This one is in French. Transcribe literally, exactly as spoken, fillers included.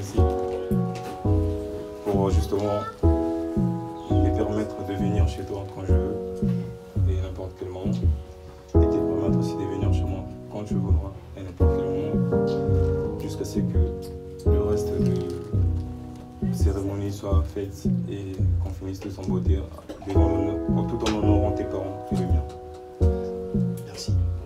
ici pour justement les permettre de venir chez toi quand je veux et n'importe quel moment, et te permettre aussi de venir chez moi quand tu voudras et n'importe quel moment, jusqu'à ce que le reste de cérémonie soit faite et qu'on finisse tous en beauté devant l'honneur, tout en honorant tes parents et les miens. Merci.